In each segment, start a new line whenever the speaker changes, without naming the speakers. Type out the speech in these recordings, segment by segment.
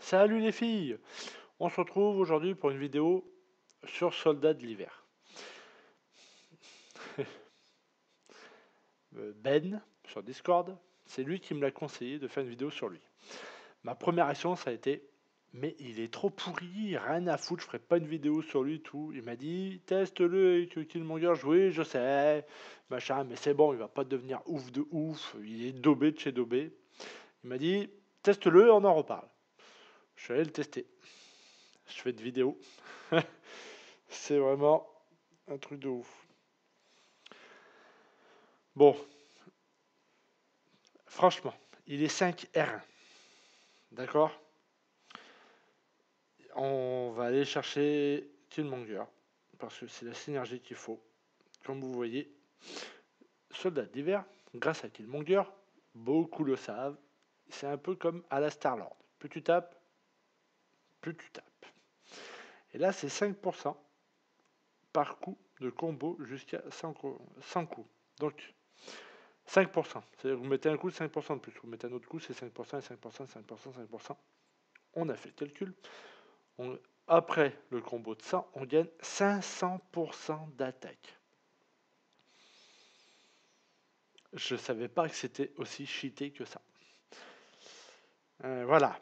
Salut les filles! On se retrouve aujourd'hui pour une vidéo sur Soldats de l'hiver. Ben, sur Discord, c'est lui qui me l'a conseillé de faire une vidéo sur lui. Ma première réaction, ça a été, mais il est trop pourri, rien à foutre, je ferai pas une vidéo sur lui, tout. Il m'a dit, teste-le avec Killmonger, oui, je sais, machin, mais c'est bon, il va pas devenir ouf de ouf, il est daubé de chez daubé. Il m'a dit, teste-le, on en reparle. Je suis allé le tester. Je fais une vidéo. C'est vraiment un truc de ouf. Bon, franchement, il est 5 R1. D'accord? On va aller chercher Killmonger. Parce que c'est la synergie qu'il faut. Comme vous voyez, Soldat d'hiver, grâce à Killmonger, beaucoup le savent. C'est un peu comme à la Star-Lord. Plus tu tapes, plus tu tapes. Et là, c'est 5% par coup de combo jusqu'à 100 coups. Donc, 5%. C'est-à-dire que vous mettez un coup, 5% de plus. Vous mettez un autre coup, c'est 5%, et 5%, 5%, 5%. On a fait le calcul. Après le combo de 100, on gagne 500% d'attaque. Je ne savais pas que c'était aussi cheaté que ça. Voilà.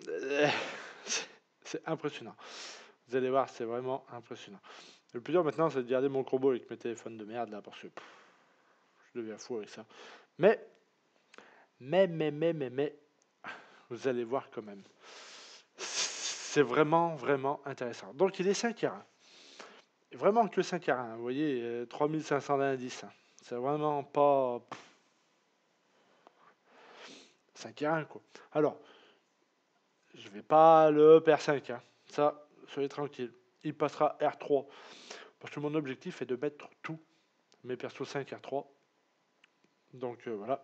C'est impressionnant. Vous allez voir, c'est vraiment impressionnant. Le plus dur maintenant, c'est de garder mon combo avec mes téléphones de merde, là, parce que je deviens fou avec ça. Mais, vous allez voir quand même. C'est vraiment, vraiment intéressant. Donc, il est 5 R1. Vraiment que 5 R1. Vous voyez, 3500 d'indices. C'est vraiment pas 5 R1, quoi. Alors, je vais pas le PR5. Ça, soyez tranquille. Il passera R3. Parce que mon objectif est de mettre tous mes persos 5 R3. Donc, voilà.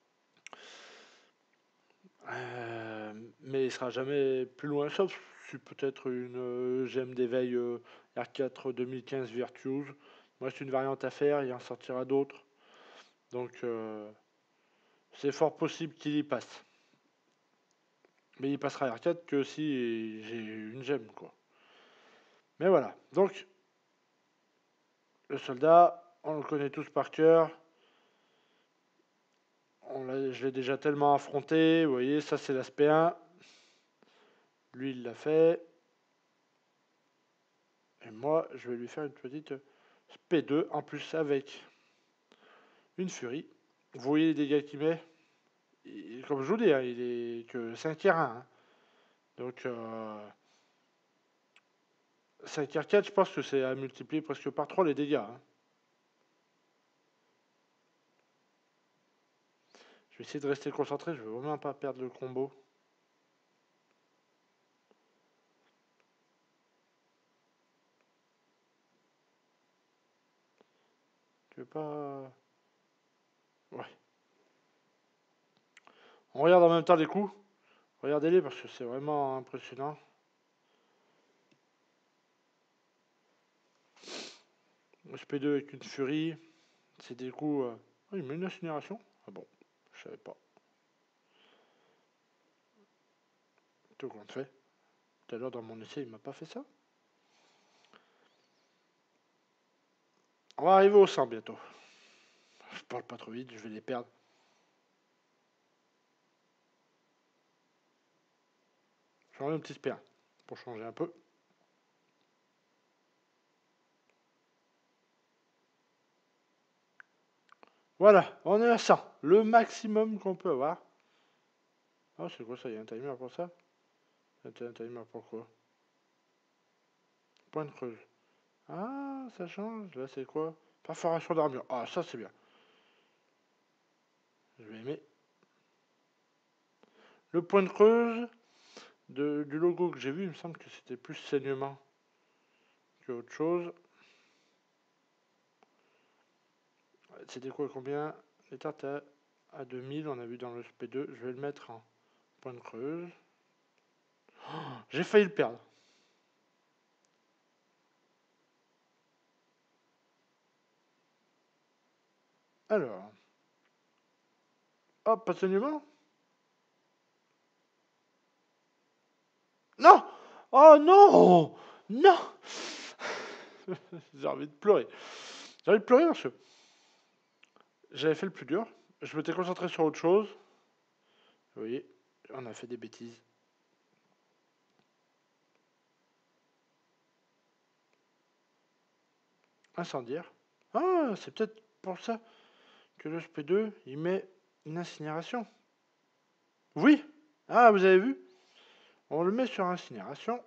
Mais il sera jamais plus loin, sauf si peut-être une gemme d'éveil R4 2015 Virtuous. Moi, c'est une variante à faire, il en sortira d'autres. Donc, c'est fort possible qu'il y passe. Mais il passera R4 que si j'ai une gemme, quoi. Mais voilà. Donc, le soldat, on le connaît tous par cœur. Je l'ai déjà tellement affronté. Vous voyez, ça c'est l'aspect 1. Lui, il l'a fait. Et moi, je vais lui faire une petite P2 en plus avec une furie. Vous voyez les dégâts qu'il met. Comme je vous dis, hein, il est que 5 R1. Hein. Donc 5 R4, je pense que c'est à multiplier presque par 3 les dégâts. Hein. Je vais essayer de rester concentré, je veux vraiment pas perdre le combo. Je vais pas... Ouais. On regarde en même temps les coups. Regardez-les parce que c'est vraiment impressionnant. SP2 avec une furie. C'est des coups... Oh, il met une incinération. Ah bon, je savais pas. Tout compte fait. Tout à l'heure dans mon essai, il m'a pas fait ça. On va arriver au 100 bientôt. Je parle pas trop vite, je vais les perdre. J'en ai un petit spare pour changer un peu. Voilà, on est à 100. Le maximum qu'on peut avoir. Ah, c'est quoi ça? Il y a un timer pour ça? Un timer pour quoi? Point de creuse. Ah, ça change. Là, c'est quoi? Perforation d'armure. Ah, ça, c'est bien. Je vais aimer. Le point de creuse du logo que j'ai vu, il me semble que c'était plus saignement que autre chose. C'était quoi combien? Les tartes à 2000, on a vu dans le SP2. Je vais le mettre en point de creuse. Oh, j'ai failli le perdre. Alors. Hop, pas de saignement? Non! Oh non! Non! J'ai envie de pleurer. J'ai envie de pleurer parce que j'avais fait le plus dur. Je m'étais concentré sur autre chose. Vous voyez, on a fait des bêtises. Incendiaire. Ah, c'est peut-être pour ça que le SP2, il met une incinération. Oui! Ah, vous avez vu? On le met sur incinération,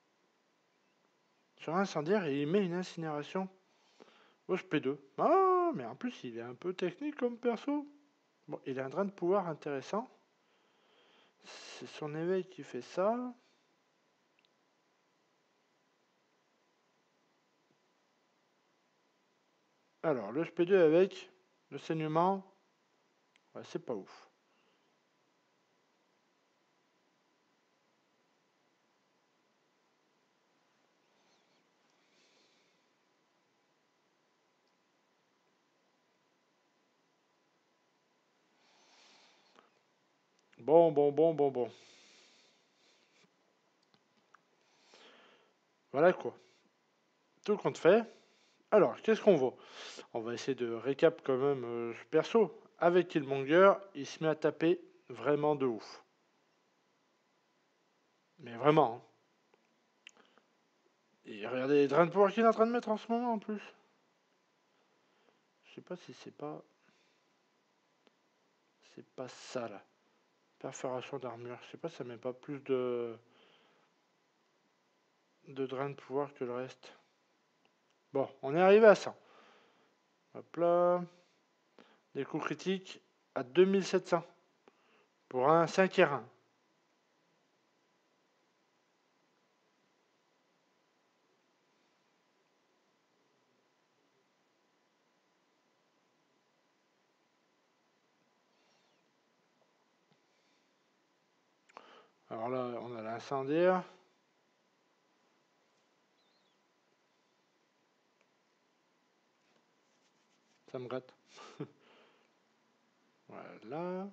sur incendiaire, et il met une incinération au SP2. Ah, mais en plus, il est un peu technique comme perso. Bon, il a un drain de pouvoir intéressant. C'est son éveil qui fait ça. Alors, le SP2 avec le saignement, ouais, c'est pas ouf. Bon. Voilà quoi. Tout compte fait. Alors, qu'est-ce qu'on voit? On va essayer de récap quand même ce perso. Avec Killmonger, il se met à taper vraiment de ouf. Mais vraiment, hein. Et regardez les drains de pouvoir qu'il est en train de mettre en ce moment en plus. Je sais pas si c'est pas. C'est pas ça là. Perforation d'armure. Je sais pas si ça met pas plus de drains de pouvoir que le reste. Bon, on est arrivé à 100. Hop là. Des coups critiques à 2700. Pour un 5 R1. Alors là, on a l'incendiaire. Ça me gratte. Voilà.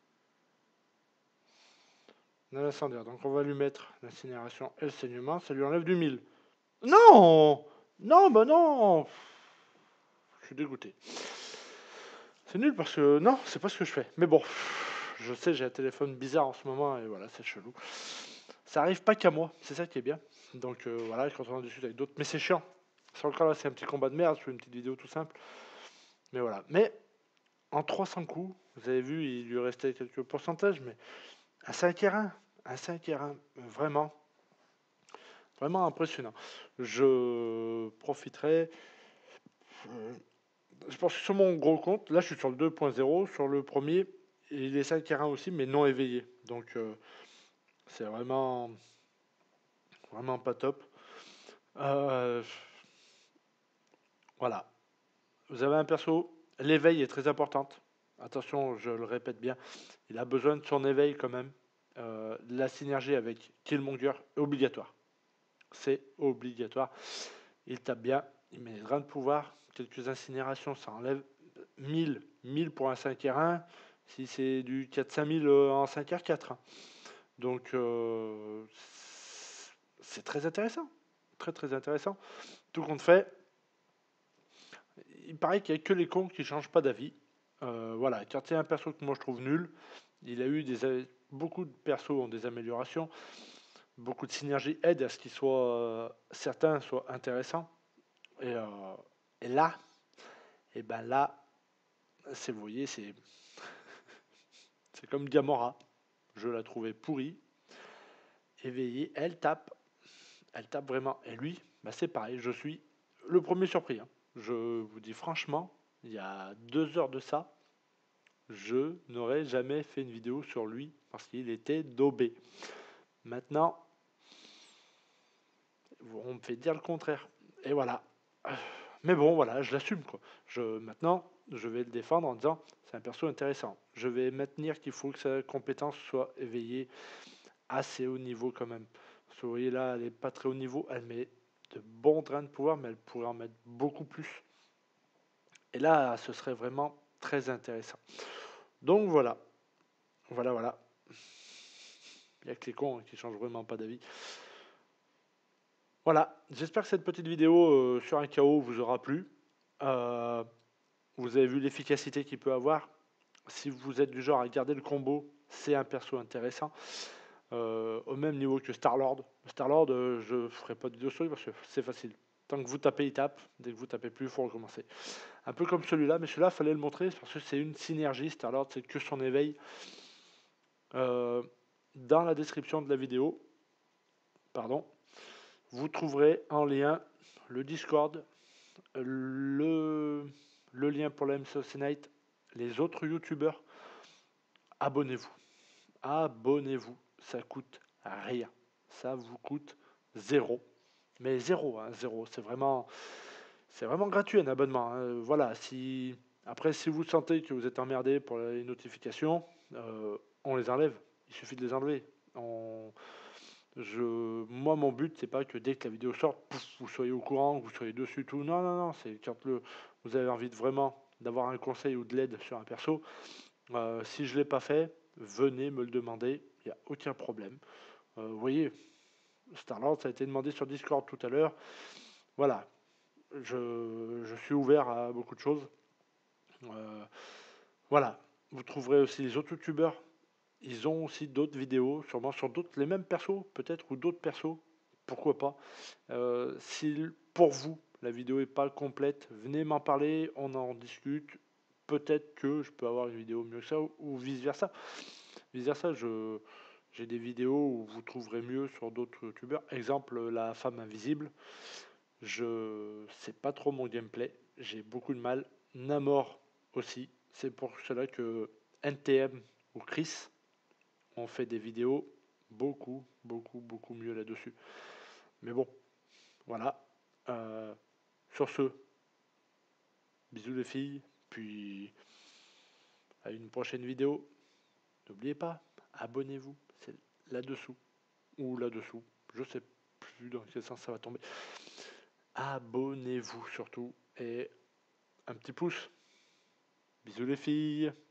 On a l'incendiaire. Donc on va lui mettre l'incinération et le saignement. Ça lui enlève du 1000. Non! Non, bah non! Je suis dégoûté. C'est nul parce que non, c'est pas ce que je fais. Mais bon, je sais, j'ai un téléphone bizarre en ce moment et voilà, c'est chelou. Ça arrive pas qu'à moi, c'est ça qui est bien. Donc voilà, quand on en discute avec d'autres, mais c'est chiant. C'est encore là, c'est un petit combat de merde, je fais une petite vidéo tout simple. Mais voilà. Mais en 300 coups, vous avez vu, il lui restait quelques pourcentages, mais un 5 R1, un 5 R1, vraiment, vraiment impressionnant. Je profiterai. euh, Je pense que sur mon gros compte, là je suis sur le 2.0, sur le premier, il est 5 R1 aussi, mais non éveillé. Donc c'est vraiment, vraiment pas top. Euh, voilà. Vous avez un perso, l'éveil est très importante. Attention, je le répète bien, il a besoin de son éveil quand même. La synergie avec Killmonger est obligatoire. C'est obligatoire. Il tape bien, il met des grains de pouvoir, quelques incinérations, ça enlève 1000 pour un 5R1, si c'est du 4-5000 en 5R4. Donc c'est très intéressant. Très très intéressant. Tout compte fait, il paraît qu'il n'y a que les cons qui ne changent pas d'avis. Voilà, quand c'est un perso que moi je trouve nul, il a eu beaucoup de persos ont des améliorations, beaucoup de synergie aide à ce qu'ils soient certains soient intéressants. Et, euh, et là, et ben là, c'est vous voyez, c'est comme Gamora. Je la trouvais pourrie, éveillée, elle tape vraiment. Et lui, bah c'est pareil, je suis le premier surpris, hein. Je vous dis franchement, il y a 2 heures de ça, je n'aurais jamais fait une vidéo sur lui parce qu'il était daubé. Maintenant, on me fait dire le contraire. Et voilà. Mais bon, voilà, je l'assume quoi. Maintenant, je vais le défendre en disant c'est un perso intéressant. Je vais maintenir qu'il faut que sa compétence soit éveillée assez haut niveau quand même. Parce que vous voyez là, elle est pas très haut niveau, elle met de bons drains de pouvoir, mais elle pourrait en mettre beaucoup plus. Et là, ce serait vraiment très intéressant. Donc voilà, voilà. Il y a que les cons qui changent vraiment pas d'avis. Voilà, j'espère que cette petite vidéo sur un KO vous aura plu. Euh, vous avez vu l'efficacité qu'il peut avoir. Si vous êtes du genre à garder le combo, c'est un perso intéressant. Au même niveau que Star-Lord. Star-Lord, je ferai pas de vidéo sur lui parce que c'est facile. Tant que vous tapez, il tape. Dès que vous tapez plus, il faut recommencer. Un peu comme celui-là, mais celui-là, fallait le montrer parce que c'est une synergie. Star-Lord, c'est que son éveil. Dans la description de la vidéo, pardon, vous trouverez en lien le Discord, le lien pour la MCOC Night, les autres youtubeurs. Abonnez-vous. Abonnez-vous. Ça coûte rien. Ça vous coûte zéro. Mais zéro, hein, zéro. C'est vraiment gratuit un abonnement. Hein. Voilà. Après, si vous sentez que vous êtes emmerdé pour les notifications, on les enlève. Il suffit de les enlever. Moi, mon but, c'est pas que dès que la vidéo sort, pouf, vous soyez au courant, que vous soyez dessus, tout. Non, non, non. C'est quand vous avez envie de vraiment d'avoir un conseil ou de l'aide sur un perso. Si je ne l'ai pas fait, venez me le demander. Il n'y a aucun problème. Vous voyez, Star-Lord, ça a été demandé sur Discord tout à l'heure. Voilà. Je suis ouvert à beaucoup de choses. Voilà. Vous trouverez aussi les autres youtubeurs. Ils ont aussi d'autres vidéos, sûrement sur d'autres, les mêmes persos, peut-être, ou d'autres persos. Pourquoi pas. Si pour vous, la vidéo n'est pas complète, venez m'en parler, on en discute. Peut-être que je peux avoir une vidéo mieux que ça, ou vice-versa. Vice-versa, j'ai des vidéos où vous trouverez mieux sur d'autres youtubeurs. Exemple, la femme invisible. C'est pas trop mon gameplay. J'ai beaucoup de mal. Namor aussi. C'est pour cela que NTM ou Chris ont fait des vidéos beaucoup, beaucoup, beaucoup mieux là-dessus. Mais bon, voilà. Sur ce, bisous les filles. Puis à une prochaine vidéo. N'oubliez pas, abonnez-vous. C'est là-dessous. Ou là-dessous. Je sais plus dans quel sens ça va tomber. Abonnez-vous surtout. Et un petit pouce. Bisous les filles.